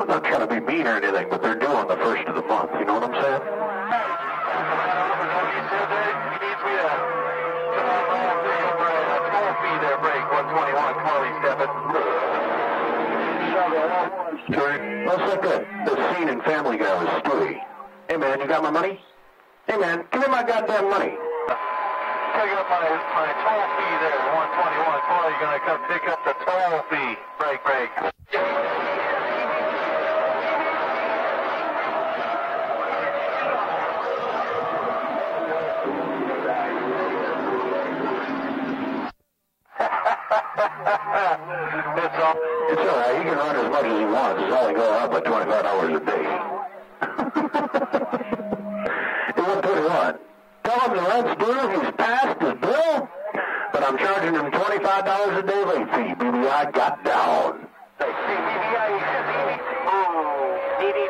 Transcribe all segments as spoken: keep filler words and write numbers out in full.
I'm not trying to be mean or anything, but they're due on the first of the month. You know what I'm saying? Looks like that the scene in Family Guy was Stewie. Hey man, you got my money? Hey man, give me my goddamn money. Pick up my, my toll fee there, one twenty-one. Paul, you're going to come pick up the toll fee. Break, break. It's all, it's all right. He can run as much as he wants. It's only going up by twenty-five dollars a day. It one twenty-one. Tell him the rent's due. He's passed his bill, but I'm charging him twenty-five dollars a day late fee. B B I got down. Hey, see, B B I, oh, B B I.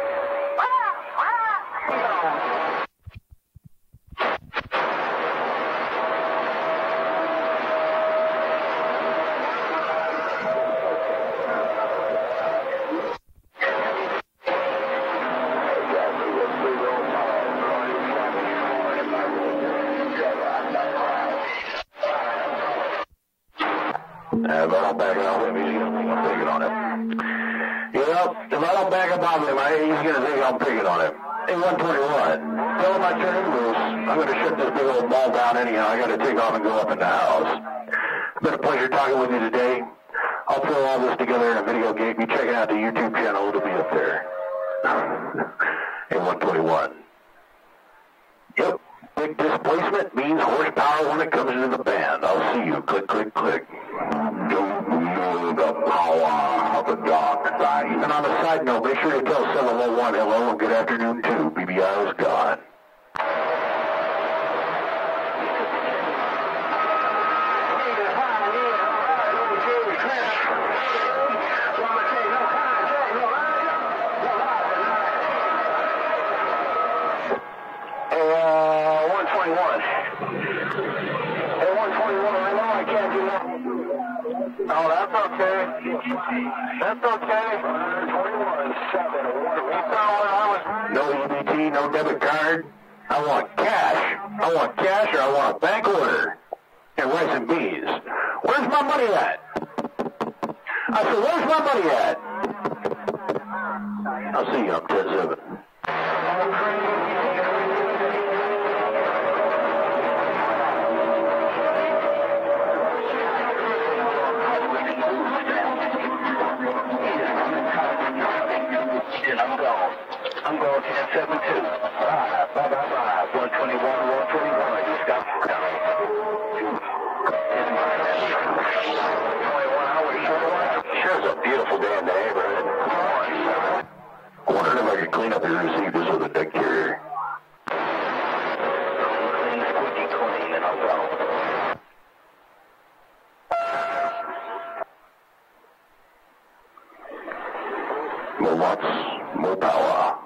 Uh, if I don't back up him, he's going to think I'm picking on him. You know, if I don't back up on him, I, he's going to think I'm picking on him. Hey, one twenty-one, tell him I turn him loose. I'm going to shut this big old ball down anyhow. I got to take off and go up in the house. It's been a pleasure talking with you today. I'll throw all this together in a video gate. You check out the YouTube channel. It'll be up there. Hey, one twenty-one. Yep. Big displacement means horsepower when it comes into the band. I'll see you. Click, click, click. Don't know the power of the dark side. And on a side note, make sure you tell seven one one hello and good afternoon too. B B I is gone. Oh, that's okay. That's okay. No E B T, no debit card. I want cash. I want cash or I want a bank order. And rice and beans. Where's my money at? I said, where's my money at? I'll see you on ten seven. I'm going. I'm going ten seven two. Bye, bye, bye, bye. one twenty-one, one twenty-one. You just got down. twenty-one hours. Sure, it's a beautiful day in the neighborhood. I wondered if I could clean up your receivers with a deck carrier. Clean, squeaky clean, and I'll go. More watts, more power.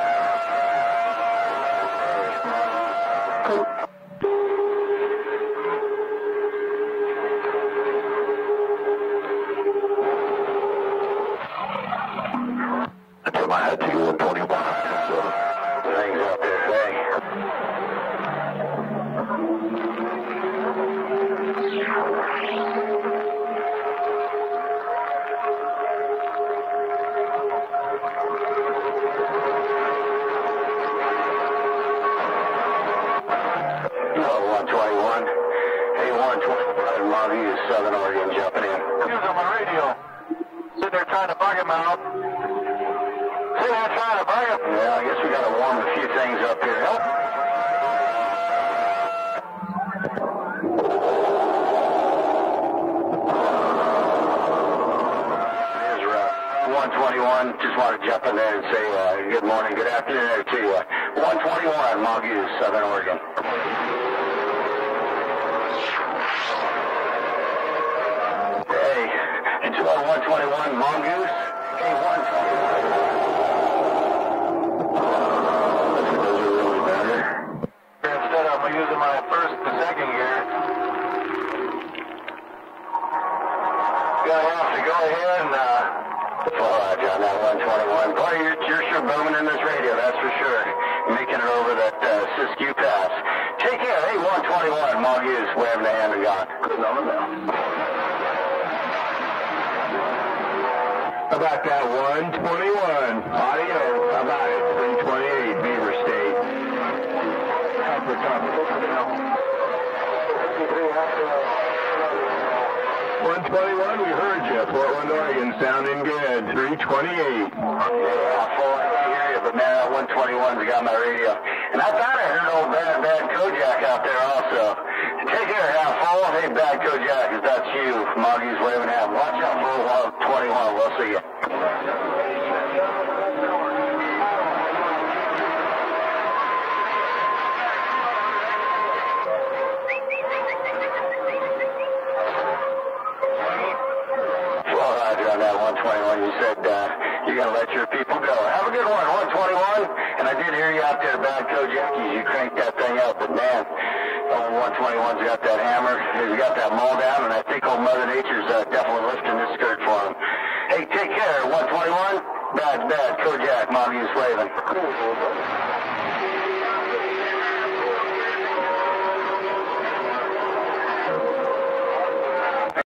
Cool. I tip my hat to you, one twenty-one. So, things out there today. Southern Oregon jumping in. He was on my radio. Sitting there trying to bug him out. Sitting there trying to bug him. Yeah, I guess we got to warm a few things up here. Help. It is rough. one twenty-one, just want to jump in there and say uh, good morning, good afternoon to you. one twenty-one, Mongoose, Southern Oregon. one twenty-one, Mongoose, K one twenty-one. Does it really matter? Instead of using my first and second gear, gonna have to go ahead and uh, fall out on that one twenty. twenty-one. Boy, you're, you're sure booming in this radio, that's for sure. Making it over that uh, Siskiyou Pass. Take care. Hey, one twenty-one. Mongoose waving the hand and gone. Good on now. About that one twenty-one. Audio. About it. three twenty-eight. Beaver State. Copper, copper. one twenty-one, we heard you. Portland, Oregon, sounding good. three twenty-eight. Yeah, full, I can't hear you, but man, that one twenty-one's got my radio. And I thought I heard old bad, bad Kojak out there also. Take care, half full. Hey, bad Kojak, is that you? Mongoose waving half. Watch out for one twenty-one. We'll see you. On that one twenty-one, you said uh, you're going to let your people go. Have a good one, one twenty-one. And I did hear you out there, bad Kojak. You cranked that thing up, but man, old one twenty-one's got that hammer. He's got that maul down, and I think old Mother Nature's uh, definitely lifting this skirt for him. Hey, take care, one twenty-one. Bad, bad Kojak, Mongoose waving.